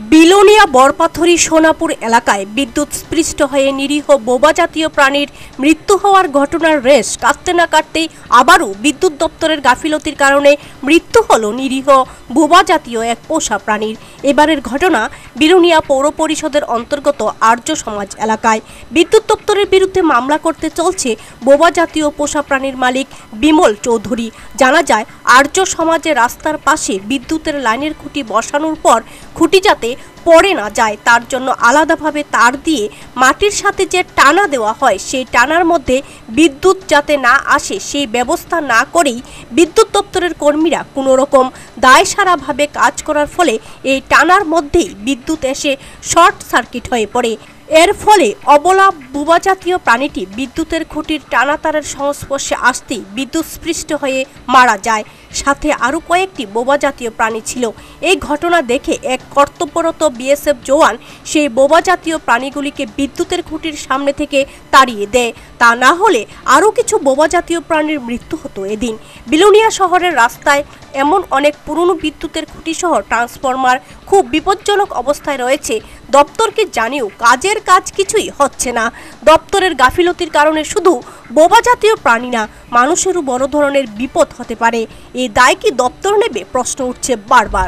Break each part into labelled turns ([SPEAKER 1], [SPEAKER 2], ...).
[SPEAKER 1] বিলোনিয়া বরপাথরি সোনাপুর এলাকায় বিদ্যুৎস্পৃষ্ট হয়ে নিরীহ বোবা জাতীয় প্রাণীর মৃত্যু হওয়ার ঘটনার রেশ কাটতে না কাটতেই আবারও বিদ্যুৎ দপ্তরের গাফিলতির কারণে মৃত্যু হলো নিরীহ বোবা জাতীয় এক পোষা প্রাণীর। এবারের ঘটনা বিলোনিয়া পৌর পরিষদের অন্তর্গত আর্য সমাজ এলাকায়। বিদ্যুৎ দপ্তরের বিরুদ্ধে মামলা করতে চলছে বোবা জাতীয় পোষা প্রাণীর মালিক বিমল চৌধুরী। জানা যায়, আর্য সমাজে রাস্তার পাশে বিদ্যুতের লাইনের খুঁটি বসানোর পর খুঁটি যাতে পড়ে না যায় তার জন্য আলাদাভাবে তার দিয়ে মাটির সাথে যে টানা দেওয়া হয়, সেই টানার মধ্যে বিদ্যুৎ যাতে না আসে সেই ব্যবস্থা না করেই বিদ্যুৎ দপ্তরের কর্মীরা কোনো রকম দায়সারাভাবে কাজ করার ফলে এই টানার মধ্যেই বিদ্যুৎ এসে শর্ট সার্কিট হয়ে পড়ে। এর ফলে অবলা বোবা জাতীয় প্রাণীটি বিদ্যুতের খুঁটির টানা তারের সংস্পর্শে আসতেই বিদ্যুৎস্পৃষ্ট হয়ে মারা যায়। সাথে আরও কয়েকটি বোবা জাতীয় প্রাণী ছিল। এই ঘটনা দেখে এক কর্তব্যরত বিএসএফ জওয়ান সেই বোবা জাতীয় প্রাণীগুলিকে বিদ্যুতের খুঁটির সামনে থেকে তাড়িয়ে দেয়। তা না হলে আরও কিছু বোবা জাতীয় প্রাণীর মৃত্যু হতো এদিন। বিলোনিয়া শহরের রাস্তায় এমন অনেক পুরনো বিদ্যুতের খুঁটিসহ ট্রান্সফরমার খুব বিপজ্জনক অবস্থায় রয়েছে। দপ্তরকে জানিয়েও কাজের কাজ কিছুই হচ্ছে না। দপ্তরের গাফিলতির কারণে শুধু বোবা জাতীয় প্রাণী না, মানুষেরও বড় ধরনের বিপদ হতে পারে। এই দায় কি দপ্তর নেবে, প্রশ্ন উঠছে বারবার।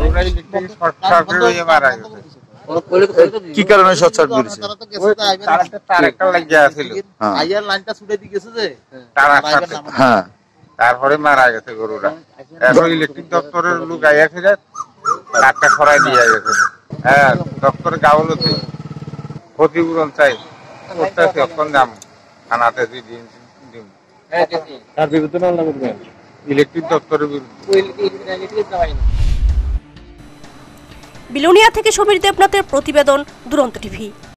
[SPEAKER 2] কি কারণে শর্ট সার্কিট হয়েছে? হ্যাঁ,
[SPEAKER 3] তারপরে মারা গেছে গরুরা। এখন ইলেকট্রিক দপ্তরের লোক আইয়া ফিরে তারটা সরাই দিয়ে গেছে। হ্যাঁ, দপ্তরের গাফলতি ক্ষতিপূরণ চাই করতেছি। এখন দাম থানাতে দিন তার বিরুদ্ধে মামলা করবেন ইলেকট্রিক দপ্তরের বিরুদ্ধে।
[SPEAKER 1] বিলোনিয়া থেকে সমীর দেবনাথের প্রতিবেদন, দুরন্ত টিভি।